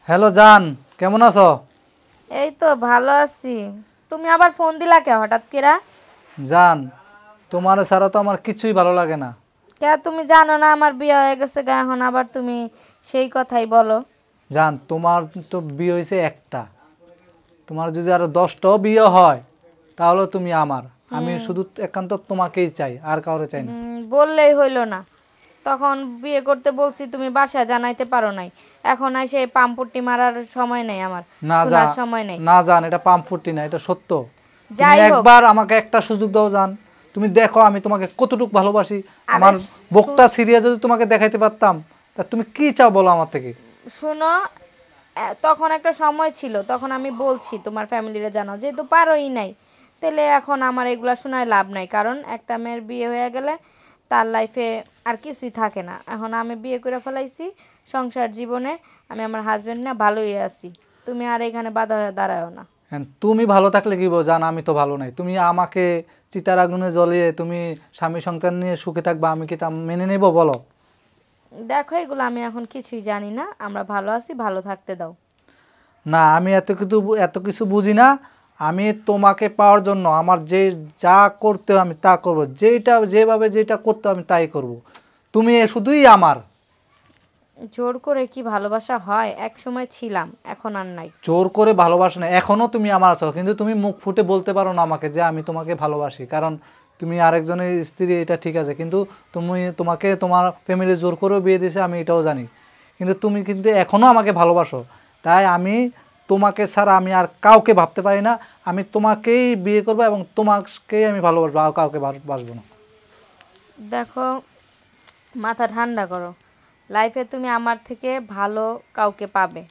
Hello জান, কেমন আছো? এই তো ভালো আছি। তুমি আবার ফোন দিলা কে হঠাৎ কেরা? জান, তোমার ছাড়া তো আমার কিছুই ভালো লাগে না। কে তুমি জানো না আমার বিয়ে হয়ে গেছে গা, এখন আবার তুমি সেই কথাই বলো? জান, তোমার তো বিয়ে হয়েছে একটা, তোমার যদি আরো 10টাও বিয়ে হয় তাহলে তুমি আমার। আমি শুধু একান্ত তোমাকেই চাই, আর কাউরে চাই না। বললেই হইলো না। তখন বিয়ে করতে বলছি তুমি বাসায় জানাইতে পারো নাই। এখন এসে পাম্পটি মারার সময় নেই আমার, না যা শোনার সময় নেই। না জান, এটা পাম্পফুর্তি না, এটা সত্য। তুমি যাই হোক, একবার আমাকে একটা সুযোগ দাও জান। তুমি দেখো আমি তোমাকে কতটুকু ভালোবাসি। আরে আমার বকটা সিরিয়া যদি তোমাকে দেখাইতে পারতাম, তা তুমি কি চাও বলো আমার থেকে? শুনো, তখন একটা সময় ছিল, তখন আমি বলছি তোমার ফ্যামিলিরে জানাও, যেহেতু পারোই নাই। তাহলে এখন আমার এগুলা শোনায় লাভ নাই, কারণ একটা মেয়ের বিয়ে হয়ে গেলে তার লাইফে আর কিছুই থাকে না। এখন আমি বিয়ে করে ফেলাইছি, সংসার জীবনে আমি আমার হাজব্যান্ড না ভালোই আছি। তুমি আর এখানে বাধা হয়ে দাঁড়াও না। হ্যাঁ, তুমি ভালো থাকলে কি বল জান, আমি তো ভালো নাই। তুমি আমাকে চিতার আগুনে জ্বলিয়ে তুমি স্বামী সন্তান নিয়ে সুখে থাকবা, আমি কি তা মেনে নেব বলো? দেখো, এগুলো আমি এখন কিছুই জানি না, আমরা ভালো আছি, ভালো থাকতে দাও। না, আমি এত কিছু বুঝি না। আমি তোমাকে পাওয়ার জন্য আমার যা করতে হয় আমি তা করব, যেভাবে যেটা করতে হয় আমি তাই করব। তুমি শুধুই আমার। জোর করে কি ভালোবাসা হয়? এক সময় ছিলাম, এখন আর নাই। জোর করে ভালোবাসো না, এখনো তুমি আমার আছো, কিন্তু তুমি মুখ ফুটে বলতে পারো না আমাকে যে আমি তোমাকে ভালোবাসি, কারণ তুমি আরেকজনের স্ত্রী, এটা ঠিক আছে। কিন্তু তোমাকে তোমার ফ্যামিলি জোর করেও বিয়ে দিয়েছে, আমি এটাও জানি। কিন্তু তুমি কিন্তু এখনও আমাকে ভালোবাসো। তাই আমি তোমাকে ছাড়া আমি আর কাউকে ভাবতে পারি না। আমি তোমাকেই বিয়ে করবো এবং তোমাকেই আমি ভালোবাসবো, আর কাউকে বাসবো না। দেখো, মাথা ঠান্ডা করো। লাইফে তুমি আমার থেকে ভালো কাউকে পাবে।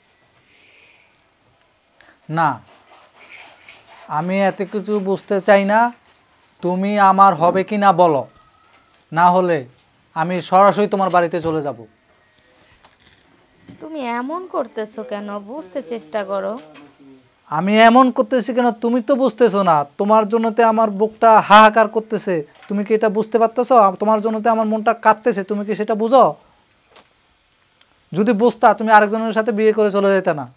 না, আমি এত কিছু বুঝতে চাই না। তুমি আমার হবে কি না বলো, না হলে আমি সরাসরি তোমার বাড়িতে চলে যাব। তুমি এমন করতেছো কেন? বুঝতে চেষ্টা করো। আমি এমন করতেছি কেন তুমি তো বুঝতেছো না। তোমার জন্যতে আমার বুকটা হাহাকার করতেছে, তুমি কি এটা বুঝতে পারতেছো? তোমার জন্যতে আমার মনটা কাঁদতেছে, তুমি কি সেটা বুঝো? যদি বুঝতা তুমি আরেকজনের সাথে বিয়ে করে চলে যেতে না।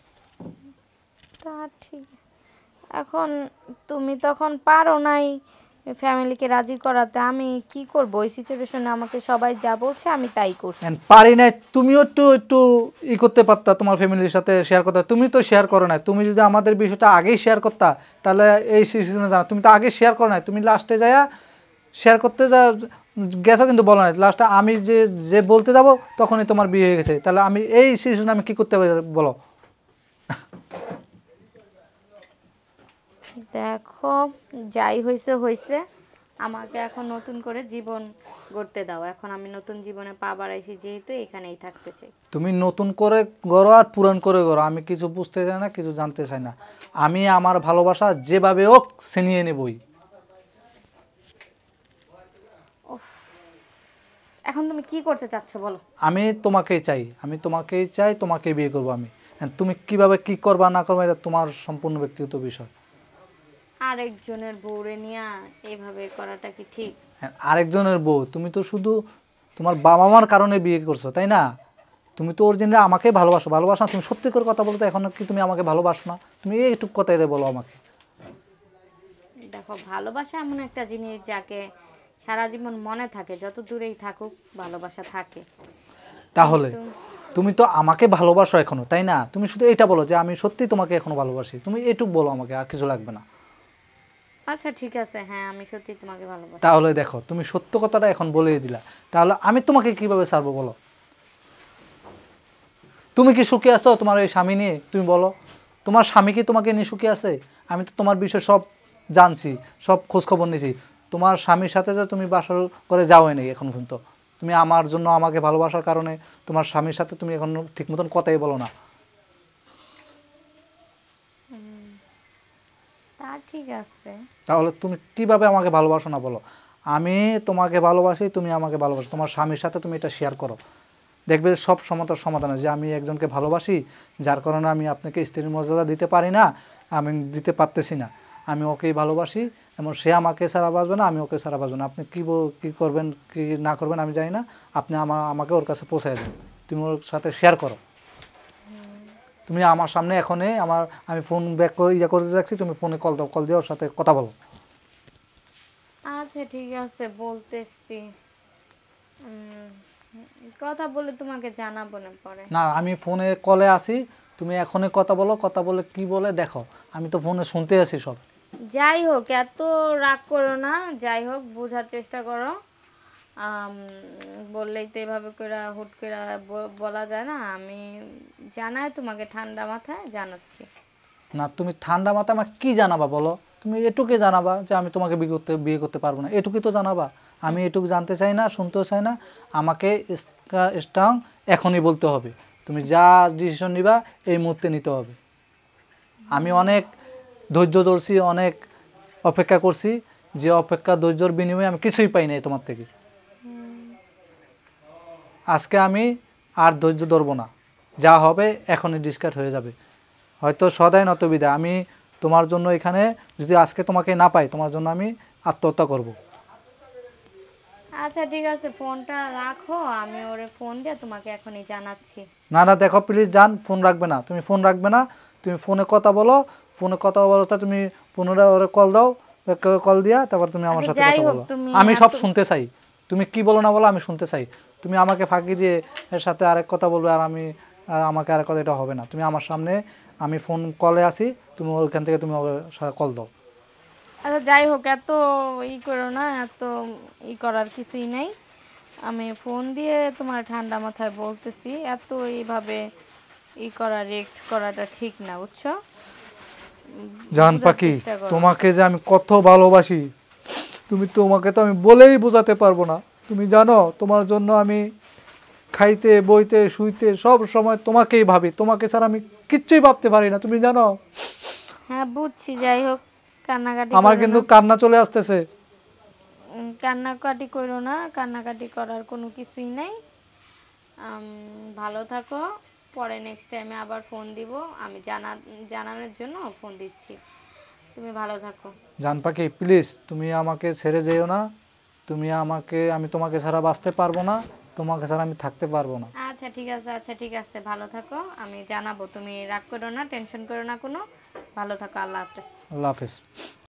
তা ঠিক। এখন তুমি তখন পারো নাই ফ্যামিলিকে রাজি করাতে, আমি কি করব? ওই সিচুয়েশনে আমাকে সবাই যা বলছে আমি তাই করছি। পারি নাই, তুমিও একটু একটু করতে পারতা, তোমার ফ্যামিলির সাথে শেয়ার করতে। তুমি তো শেয়ার করো না। তুমি যদি আমাদের বিষয়টা আগেই শেয়ার করতা তাহলে এই সিচুয়েশনে জানা। তুমি তো আগে শেয়ার করো না, তুমি লাস্টে যায়া শেয়ার করতে গেছো, কিন্তু বলো না। লাস্টে আমি যে যে বলতে যাবো তখনই তোমার বিয়ে হয়ে গেছে। তাহলে আমি এই সিচুয়েশনে আমি কি করতে পারি বলো? দেখো, যাই হয়েছে হয়েছে, আমাকে এখন নতুন করে জীবন গড়তে দাও। এখন আমি নতুন জীবনে পা বাড়াইছি, যেহেতু এখানেই থাকতে চাই। তুমি নতুন করে গড়ো আর পুরান করে গড়ো, আমি কিছু বুঝতে চাই না, কিছু জানতে চাই না। আমি আমার ভালোবাসা যেভাবে হোক ছিনিয়ে নেবই। এখন তুমি কি করতে চাচ্ছ বলো? আমি তোমাকেই চাই, আমি তোমাকেই চাই, তোমাকেই বিয়ে করবো আমি। হ্যাঁ, তুমি কিভাবে কি করবা না করবা এটা তোমার সম্পূর্ণ ব্যক্তিগত বিষয়। আরেকজনের বউরে নিয়ে এইভাবে করাটা কি ঠিক? হ্যাঁ, আরেকজনের বউ? তুমি তো শুধু তোমার বাবা মার কারণে বিয়ে করছো, তাই না? তুমি তো অরিজিনালি আমাকে ভালোবাসো। ভালোবাসো না? তুমি সত্যি করে কথা বলতে, এখন কি তুমি আমাকে ভালোবাসো না? তুমি এইটুক কথা এটা বলো আমাকে। দেখো, ভালোবাসা এমন একটা জিনিস যাকে সারা জীবন মনে থাকে, যত দূরেই থাকুক ভালোবাসা থাকে। তাহলে কিন্তু তুমি তো আমাকে ভালোবাসো এখনো, তাই না? তুমি শুধু এটা বলো যে আমি সত্যি তোমাকে এখনো ভালোবাসি। তুমি এটুক বলো আমাকে, আর কিছু লাগবে না। আচ্ছা ঠিক আছে, হ্যাঁ আমি সত্যি তোমাকে ভালোবাসি। তাহলে দেখো, তুমি সত্য কথাটা এখন বলেই দিলা, তাহলে আমি তোমাকে কিভাবে ছাড়বো বলো? তুমি কি সুখী আছো তোমার ওই স্বামী নিয়ে? তুমি বলো, তোমার স্বামী কি তোমাকে নিয়ে সুখী আছে? আমি তো তোমার বিষয়ে সব জানছি, সব খোঁজ খবর নিয়েছি। তোমার স্বামীর সাথে যে তুমি বাসর করে যাওই নাই এখন পর্যন্ত। তুমি আমার জন্য, আমাকে ভালোবাসার কারণে তোমার স্বামীর সাথে তুমি এখন ঠিক মতন কথাই বলো না। তা ঠিক আছে। তাহলে তুমি কিভাবে আমাকে ভালোবাসো না বলো? আমি তোমাকে ভালোবাসি, তুমি আমাকে ভালোবাসো। তোমার স্বামীর সাথে তুমি এটা শেয়ার করো, দেখবে সব সমস্যার সমাধান হয়। যে আমি একজনকে ভালোবাসি, যার কারণে আমি আপনাকে স্ত্রীর মর্যাদা দিতে পারি না, আমি দিতে পারতেছি না। আমি ওকেই ভালোবাসি এবং সে আমাকে ছাড়া বাঁচবে না, আমি ওকে ছাড়া বাঁচবো না। আপনি কী করবেন কী না করবেন আমি জানি না, আপনি আমাকে ওর কাছে পৌঁছায় দেন। তুমি ওর সাথে শেয়ার করো। তুমি আমার সামনে এখনই আমি ফোন ব্যাক করে করে রাখছি, তুমি ফোনে কল দিয়ে ওর সাথে কথা বলো। আচ্ছা ঠিক আছে, বলতেছি। কথা বলে তোমাকে জানাবো না পরে। না, আমি ফোনে কলে আসি, তুমি এখনই কথা বলো, কথা বলে কি বলে দেখো, আমি তো ফোনে শুনতে আছি সব। যাই হোক, এত রাগ করো না, যাই হোক বোঝার চেষ্টা করো। আম, বললেই তো এভাবে করে হুট করে বলা যায় না। আমি জানাই তোমাকে, ঠান্ডা মাথায় জানাচ্ছি। না, তুমি ঠান্ডা মাথায় আমাকে কি জানাবা বলো? তুমি এটুকুই জানাবা যে আমি তোমাকে বিয়ে করতে পারবো না, এটুকুই তো জানাবা। আমি এটুকু জানতে চাই না, শুনতেও চাই না। আমাকে স্ট্রং এখনই বলতে হবে, তুমি যা ডিসিশন নিবা এই মুহূর্তে নিতে হবে। আমি অনেক ধৈর্য ধরছি, অনেক অপেক্ষা করছি, যে অপেক্ষা ধৈর্যর বিনিময়ে আমি কিছুই পাই নাই তোমার থেকে। আজকে আমি আর ধৈর্য ধরবো না, যা হবে এখনই ডিসকাস হয়ে যাবে, হয়তো সদাই নত বিদায়। আমি তোমার জন্য এখানে যদি আজকে তোমাকে না পাই, তোমার জন্য আমি আত্মহত্যা করব। আচ্ছা ঠিক আছে, ফোনটা রাখো, আমি ওরে ফোন দিয়ে তোমাকে এখনই জানাচ্ছি। না না, দেখো প্লিজ যান, ফোন রাখবে না, তুমি ফোন রাখবে না, তুমি ফোনে কথা বলো। ফোনে কথা বলতে তুমি পুনরায় ওরে কল দাও, কল দিয়া তারপর তুমি আমার আচ্ছা সাথে যাই কথা হোক, বলো। তুমি আমি এত সব শুনতে চাই, তুমি কি বলো না বলো আমি শুনতে চাই। তুমি আমাকে ফাঁকি দিয়ে এর সাথে আরেক কথা বলবে আর আমাকে আরেক কথা, এটা হবে না। তুমি আমার সামনে, আমি ফোন কলে আসি, তুমি ওইখান থেকে তুমি ওর সাথে কল দাও। আচ্ছা যাই হোক, এত করো না, এত করার কিছুই নেই। আমি ফোন দিয়ে তোমার ঠান্ডা মাথায় বলতেছি, এত এইভাবে রিয়েক্ট করাটা ঠিক না, বুঝছো? জান বুঝার পাখি, চেষ্টা করো। তোমাকে যে আমি কত ভালোবাসি, তোমাকে তো আমি বলেই বোঝাতে পারবো না। তুমি জানো, তোমার জন্য আমি খাইতে বইতে শুইতে সব সময় তোমাকেই ভাবি, তোমাকে ছাড়া আমি কিচ্ছুই ভাবতে পারি না, তুমি জানো। হ্যাঁ বুঝছি, যাই হোক কান্নাকাটি আমার করো কিন্তু না। কান্না চলে আসতেছে। কান্নাকাটি করো না, কান্নাকাটি করার কোনো কিছুই নেই। ভালো থাকো। পরে নেক্সট টাইমে আবার ফোন দিব, আমি জানানোর জন্য ফোন দিচ্ছি। তুমি ভালো থাকো। জান পাখি প্লিজ, তুমি আমাকে ছেড়ে যেও না। আমি তোমাকে ছাড়া বাঁচতে পারবো না, তোমাকে ছাড়া আমি থাকতে পারবো না। আচ্ছা ঠিক আছে, আচ্ছা ঠিক আছে, ভালো থাকো। আমি জানাবো, তুমি রাগ করো না, টেনশন করো না কোনো। ভালো থাকো, আল্লাহ হাফেজ। আল্লাহ হাফেজ।